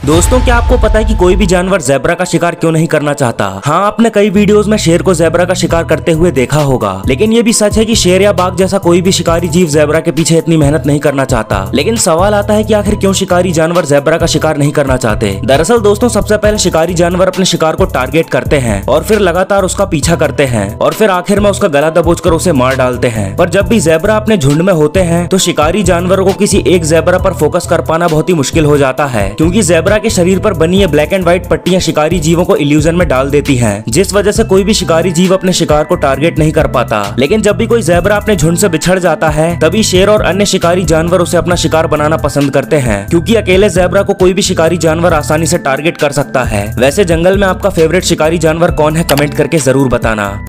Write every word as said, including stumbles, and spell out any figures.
दोस्तों, क्या आपको पता है कि कोई भी जानवर ज़ेब्रा का शिकार क्यों नहीं करना चाहता? हाँ, आपने कई वीडियोस में शेर को ज़ेब्रा का शिकार करते हुए देखा होगा, लेकिन ये भी सच है कि शेर या बाघ जैसा कोई भी शिकारी जीव ज़ेब्रा के पीछे इतनी मेहनत नहीं करना चाहता। लेकिन सवाल आता है कि आखिर क्यों शिकारी जानवर ज़ेब्रा का शिकार नहीं करना चाहते? दरअसल दोस्तों, सबसे पहले शिकारी जानवर अपने शिकार को टारगेट करते हैं और फिर लगातार उसका पीछा करते हैं और फिर आखिर में उसका गला दबोचकर उसे मार डालते हैं। पर जब भी ज़ेब्रा अपने झुंड में होते हैं तो शिकारी जानवरों को किसी एक ज़ेब्रा पर फोकस कर पाना बहुत ही मुश्किल हो जाता है, क्योंकि ज़ेब्रा के शरीर पर बनी ये ब्लैक एंड व्हाइट पट्टियां शिकारी जीवों को इल्यूजन में डाल देती हैं, जिस वजह से कोई भी शिकारी जीव अपने शिकार को टारगेट नहीं कर पाता। लेकिन जब भी कोई ज़ेब्रा अपने झुंड से बिछड़ जाता है, तभी शेर और अन्य शिकारी जानवर उसे अपना शिकार बनाना पसंद करते हैं, क्योंकि अकेले ज़ेब्रा को कोई भी शिकारी जानवर आसानी से टारगेट कर सकता है। वैसे जंगल में आपका फेवरेट शिकारी जानवर कौन है? कमेंट करके जरूर बताना।